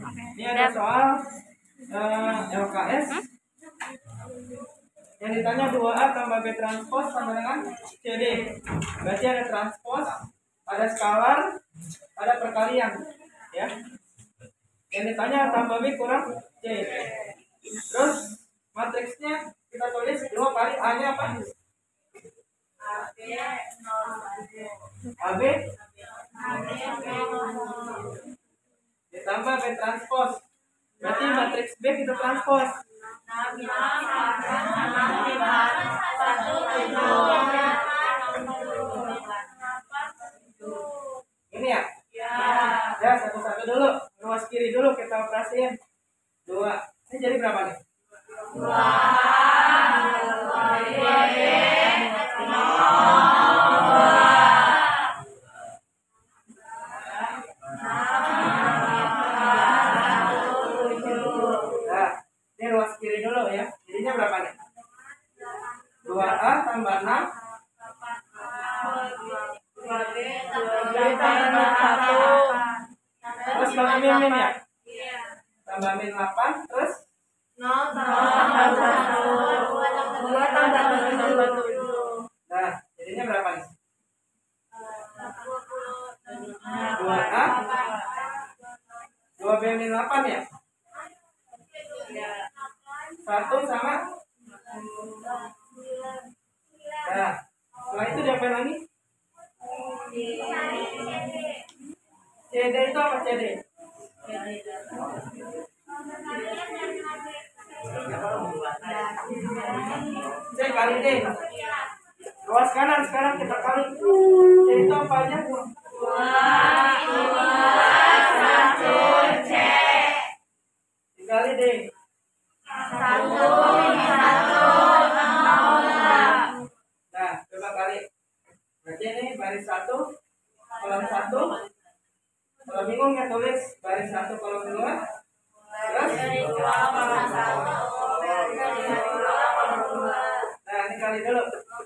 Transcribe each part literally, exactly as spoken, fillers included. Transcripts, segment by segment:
Ini ada soal uh, L K S yang ditanya dua A tambah B transpose sama dengan C D. Berarti ada transpose, ada skalar, ada perkalian, ya. Yang ditanya tambah B kurang C. Terus matriksnya kita tulis dua kali A-nya apa? A B ditambah B transpose. Berarti matriks B kita transpose. Ini ya? Ya, satu-satu dulu. Ruas kiri dulu kita operasiin. Dua. Ini jadi berapa nih? Dua. Ini ruas kiri dulu ya. Jadinya berapa nih? dua A tambah enam. Terus bagi min min ya? Tambah min delapan. Terus? nol tambah satu. dua tambah tujuh. Nah, jadinya berapa nih? dua A. dua B min delapan ya? Satu sama? Nah, setelah itu diapain lagi? C D itu apa C D? C kali D. Ruas kanan sekarang kita kali. C itu apa aja? Dikali D. Nah, coba kali. Berarti ini baris satu, kolom satu. Kalau bingung ya tulis baris satu kolom dua. Terus? Nah, ini kali dulu.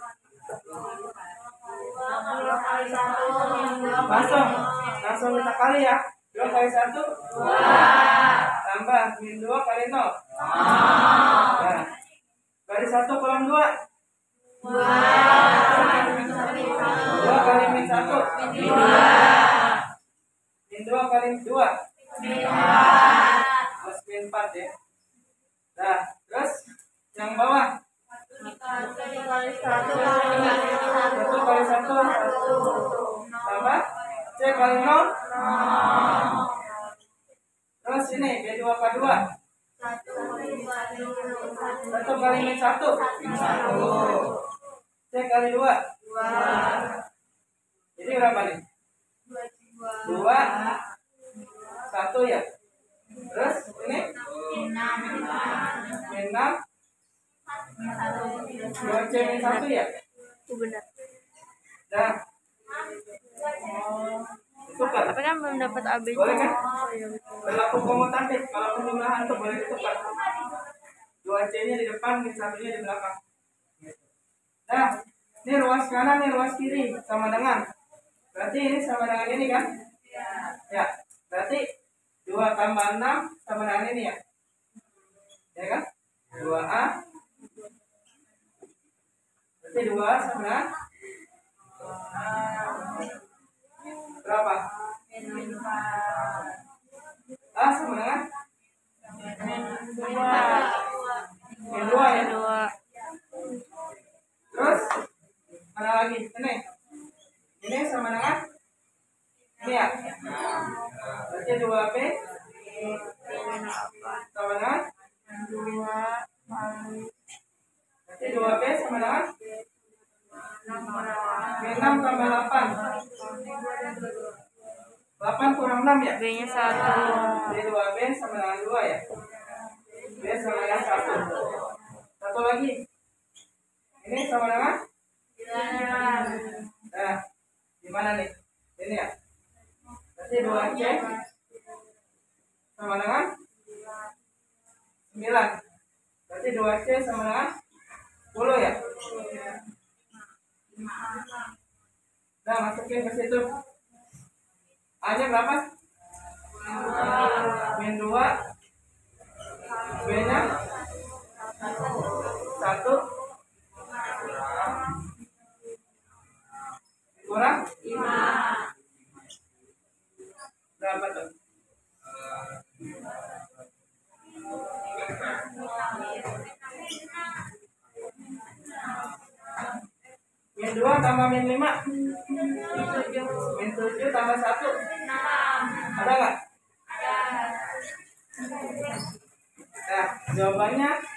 Langsung, langsung kita kali ya. Dua kali satu. Tambah min dua kali nol. Nah, baris satu kolom dua. Dua kali min satu. Min dua kali dua. Plus min empat ya. Nah, terus yang bawah. Satu kali satu. Tambah C kali nol. Terus ini B dua K dua. Satu kali min satu. C kali dua. Jadi berapa nih? Dua. Satu ya. Terus ini min enam. Dua C min satu ya. Benar. Nah, tukar. Tapi kan belum dapat A B. Boleh kan? Oh, iya betul. Berlaku komutatif. Kalau penjumlahan tuh boleh ditukar. Dua C nya di depan, min satunya di belakang. Nah, ini ruas kanan, ini ruas kiri sama dengan. Berarti ini sama dengan ini kan? Ya. Berarti dua tambah enam sama dengan ini ya. Ya kan? dua A. Berarti dua sama dengan berapa? A sama dengan min dua ya. Terus mana lagi? Ini. Ini sama dengan ini ya. Berarti dua B sama dengan berarti dua B sama dengan min enam tambah delapan. delapan kurang enam ya? B-nya satu. Jadi dua B sama dengan dua ya. B sama dengan satu. Satu lagi. Ini sama dengan? Nah, gimana nih? Ini ya. Berarti dua C sama dengan sembilan. Berarti dua C sama dengan sepuluh ya. Nah, masukin ke situ. A-nya berapa? Min dua. B-nya satu. Kurang lima. Berapa tuh? Min dua tambah min lima. Min tujuh tambah satu. Ada nggak? Nah, jawabannya